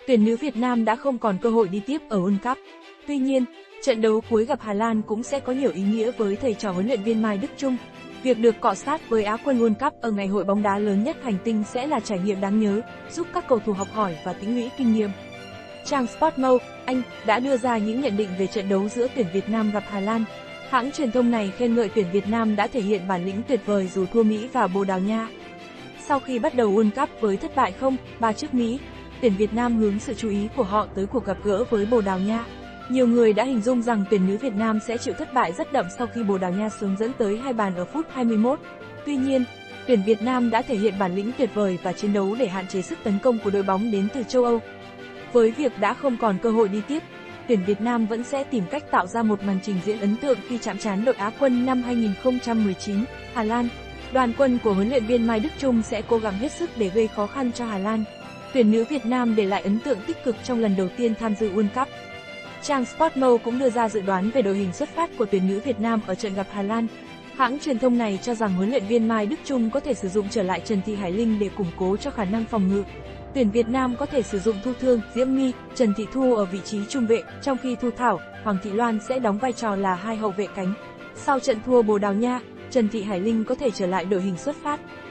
tuyển nữ Việt Nam đã không còn cơ hội đi tiếp ở World Cup. Tuy nhiên, trận đấu cuối gặp Hà Lan cũng sẽ có nhiều ý nghĩa với thầy trò huấn luyện viên Mai Đức Chung. Việc được cọ sát với Á quân World Cup ở ngày hội bóng đá lớn nhất hành tinh sẽ là trải nghiệm đáng nhớ, giúp các cầu thủ học hỏi và tích lũy kinh nghiệm. Trang Sportmode, Anh, đã đưa ra những nhận định về trận đấu giữa tuyển Việt Nam gặp Hà Lan. Hãng truyền thông này khen ngợi tuyển Việt Nam đã thể hiện bản lĩnh tuyệt vời dù thua Mỹ và Bồ Đào Nha. Sau khi bắt đầu World Cup với thất bại 0-3 trước Mỹ, tuyển Việt Nam hướng sự chú ý của họ tới cuộc gặp gỡ với Bồ Đào Nha. Nhiều người đã hình dung rằng tuyển nữ Việt Nam sẽ chịu thất bại rất đậm sau khi Bồ Đào Nha sớm dẫn tới 2 bàn ở phút 21. Tuy nhiên, tuyển Việt Nam đã thể hiện bản lĩnh tuyệt vời và chiến đấu để hạn chế sức tấn công của đội bóng đến từ châu Âu. Với việc đã không còn cơ hội đi tiếp, tuyển Việt Nam vẫn sẽ tìm cách tạo ra một màn trình diễn ấn tượng khi chạm trán đội Á quân năm 2019, Hà Lan. Đoàn quân của huấn luyện viên Mai Đức Chung sẽ cố gắng hết sức để gây khó khăn cho Hà Lan. Tuyển nữ Việt Nam để lại ấn tượng tích cực trong lần đầu tiên tham dự World Cup. Trang Sportmode cũng đưa ra dự đoán về đội hình xuất phát của tuyển nữ Việt Nam ở trận gặp Hà Lan. Hãng truyền thông này cho rằng huấn luyện viên Mai Đức Chung có thể sử dụng trở lại Trần Thị Hải Linh để củng cố cho khả năng phòng ngự. Tuyển Việt Nam có thể sử dụng Thu Thương, Diễm My, Trần Thị Thu ở vị trí trung vệ, trong khi Thu Thảo, Hoàng Thị Loan sẽ đóng vai trò là hai hậu vệ cánh. Sau trận thua Bồ Đào Nha, Trần Thị Hải Linh có thể trở lại đội hình xuất phát.